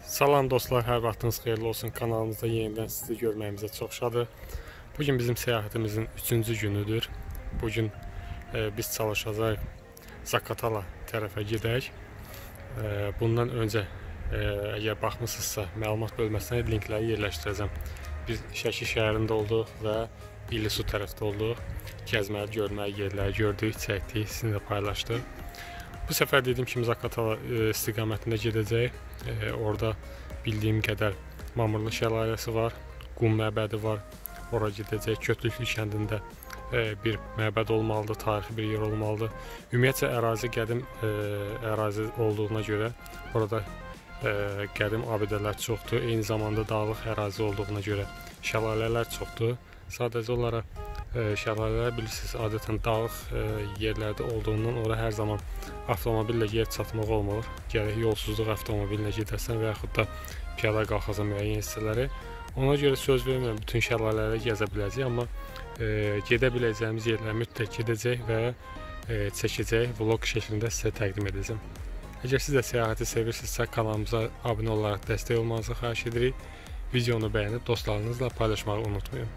Salam dostlar, hər vaxtınız xeyirli olsun. Kanalımızda yenidən sizi görməyimizə çox şadıq. Bugün bizim səyahətimizin 3-cü günüdür. Bugün biz çalışacağıq Zakatala tərəfə gedək. Bundan öncə əgər baxmısınızsa məlumat bölməsinə linkləri yerləşdirəcəm. Biz Şəki şəhərində olduq və İlisu tərəfdə olduq. Gəzməli, görməli yerləri gördük, çəkdik, sizinlə paylaşdıq. Bu səfər dediyim kimi Zakatala istiqamətində gedəcək. Orada bildiyim qədər Mamırlı şəlaləsi var, qum məbədi var. Ora gedəcək. Kötüklü kəndində bir məbəd olmalıdır, tarixi bir yer olmalıdır. Ümumiyyətcə ərazi qədim ərazi olduğuna görə orada qədim abidələr çoxdur. Eyni zamanda dağlıq ərazi olduğuna görə şəlalələr çoxdur. Sadəcə olaraq şəlalələr bilirsiniz, adətən dağlıq yerlərdə olduğundan ora hər zaman avtomobillə yer çatmaq olmur. Gərək yolsuzluq avtomobilinə gedərsən və yaxud da piyada qalxasan müəyyən hissələri. Ona görə söz vermirəm, bütün şəlalələri gəzə biləcək, amma gedə biləcəyimiz yerləri mütləq gedəcək və çəkəcək, vlog şəklində sizə təqdim edəcəm. Əgər siz də səyahəti sevirsinizsə, kanalımıza abunə olaraq dəstək olmanızı xahiş edirik. Videonu bəyənib dostlarınızla paylaşmağı unutmayın.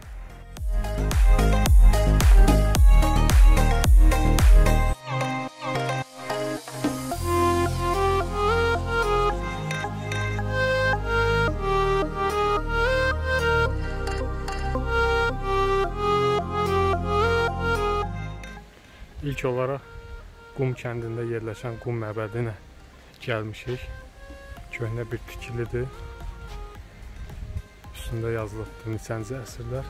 İlk olaraq qum kəndində yerləşən qum məbədinə gəlmişik. Köhnə bir tikilidir. Üstündə yazılıbdır neçənci əsrlər.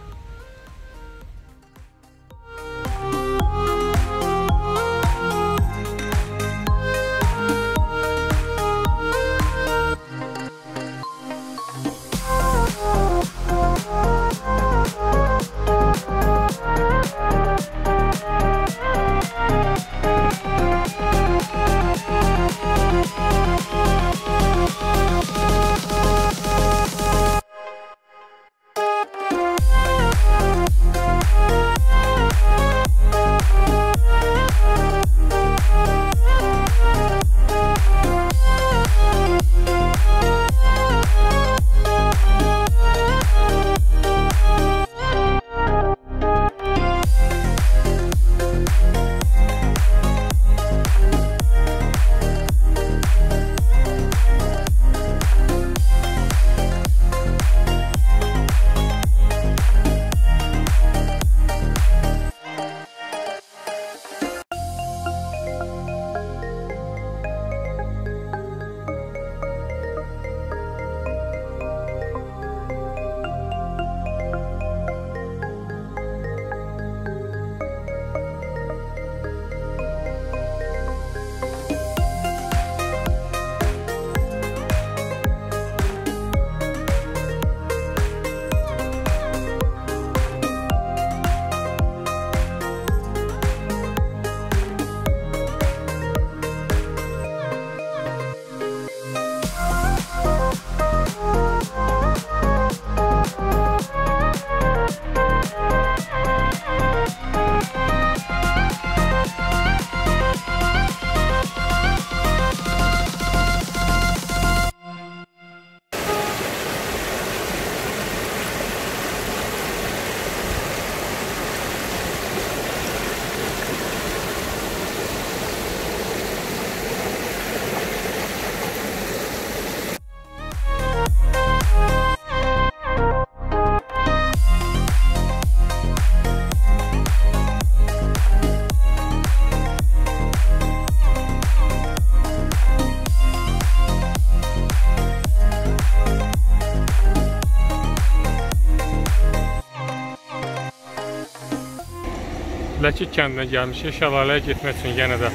Ləkik kəndinə gəlmişik. Şəlaləyə getmək üçün yenə də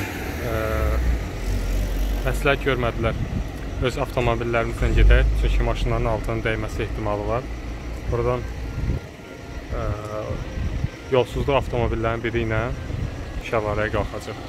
məsləhət görmədilər. Öz avtomobillərimizlə gedək. Çünki maşınların altına dəyməsi ehtimalı var. Buradan yolsuzluq avtomobillərin biri ilə şəlaləyə qalxacaq.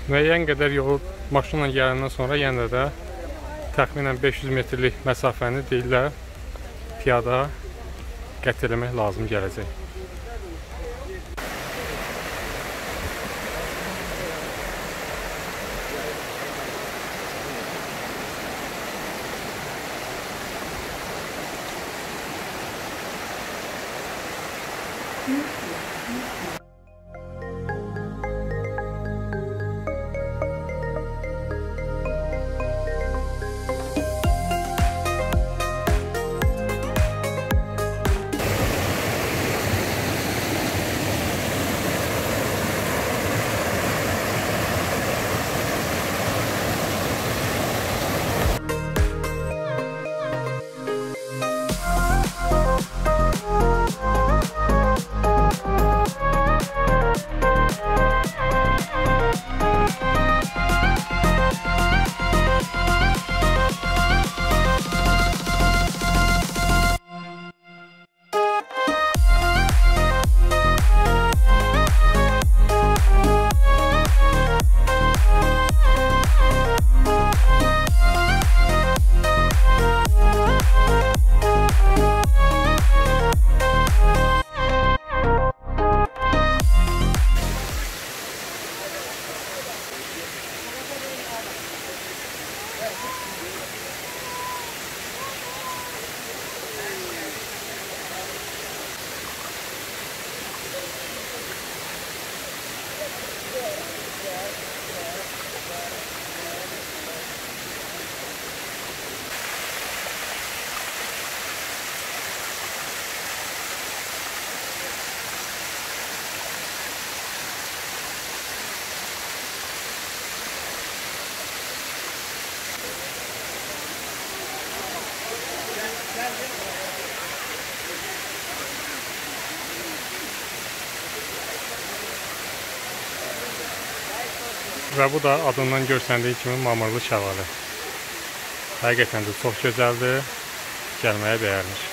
Müəyyən qədər yolu maşınla gələndən sonra yenə də təxminən 500 metrlik məsafəni deyirlər piyada qət eləmək lazım gələcək. Və bu da adından görsəndiyi kimi Mamırlı şəlalə. Həqiqətən də çox gözəldir, gəlməyə dəyərmiş.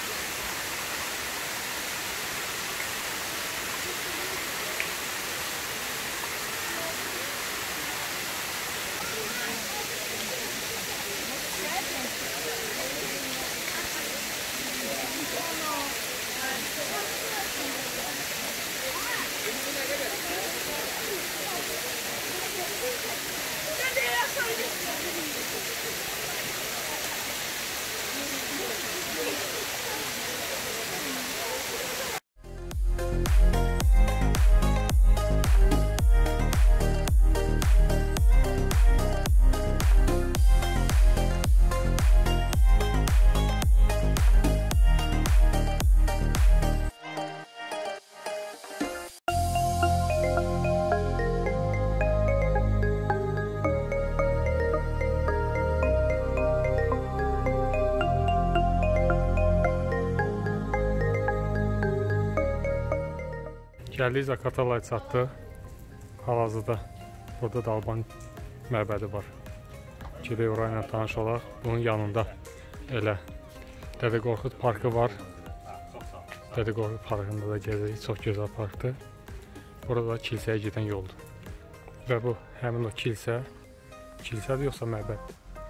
Gəldik Zaqatalaya çatdıq. Hal-hazırda burada da Alban məbədi var. Gedək orayla tanış olaq. Bunun yanında elə Dədə Qorqud parkı var. Dədə Qorqud parkında da gəzirik. Çox gözəl parkdır. Burada da kilsəyə gedən yoldur. Və bu həmin o kilsədir yoxsa məbəd.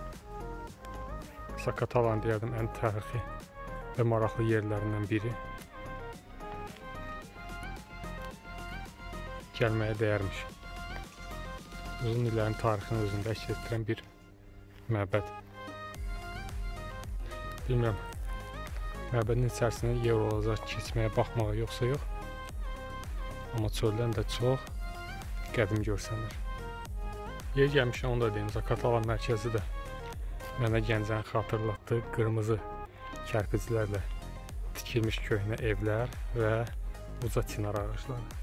Zaqatalanın deyərdim ən tarixi və maraqlı yerlərindən biri. Gəlməyə dəyərmiş. Uzun illərin tarixini özündə əks etdirən bir məbəd. Bilmirəm, məbədin içərisində yer olacaq keçməyə, baxmağa yoxsa yox. Amma çöldən də çox qədim görsənir. Yer gəlmişəm, onu da deyim, Zaqatala mərkəzi də mənə Gəncəni xatırlatdı. Qırmızı kərpiclərlə tikilmiş köhnə evlər və uca çinar ağacları.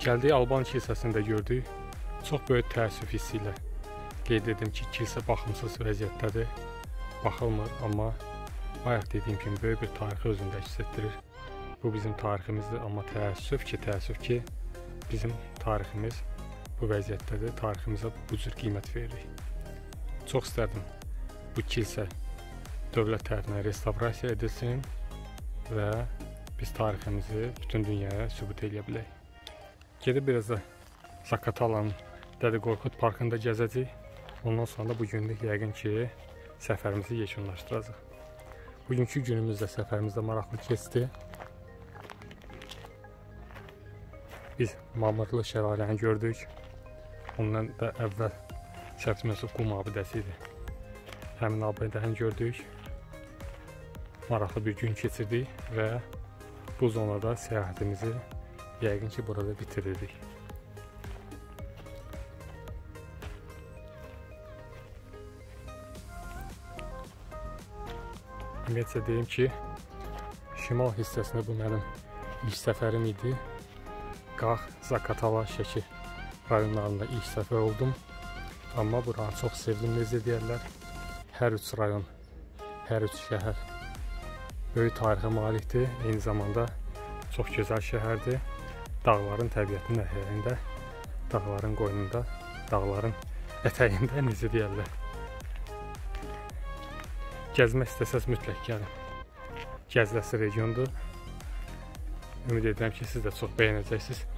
Gəldik Alban kilsəsində gördük. Çox böyük təəssüf hissi ilə qeyd edim ki, kilsə baxımsız vəziyyətdədir. Baxılmır, amma bayaq dediyim kimi böyük bir tarixi özündə əks etdirir. Bu bizim tariximizdir, amma təəssüf ki, bizim tariximiz bu vəziyyətdədir. Tariximizə bu cür qiymət veririk. Çox istərdim bu kilsə dövlət tərəfindən restavrasiya edilsin və biz tariximizi bütün dünyaya sübut edə bilək. Gedib biraz da Zakatalanın Dədə Qorqud parkında gəzəcəyik. Ondan sonra da bu günlük yəqin ki, səfərimizi yekunlaşdıracaq. Bugünkü günümüzdə səfərimizdə maraqlı keçdi. Biz Mamırlı şəlaləni gördük. Ondan da əvvəl Şəbs-i Qum abidəsi idi. Həmin abidəni gördük. Maraqlı bir gün keçirdik və bu zonada səyahətimizi yəqin ki, burada bitiririk. Ümumiyyətcə deyim ki, şimal hissəsində bu mənim ilk səfərim idi. Qax, Zakatala, Şəki rayonlarında ilk səfər oldum. Amma buranı çox sevdim, necə deyərlər. Hər üç rayon, hər üç şəhər böyük tarixə malikdir. Eyni zamanda çox gözəl şəhərdir. Dağların təbiətinin əhəyində, dağların qoynunda, dağların ətəyində, necə deyərlər. Gəzmək istəsəz mütləq gəlin. Gəziləsi regiondur. Ümid edirəm ki, siz də çox bəyənəcəksiniz.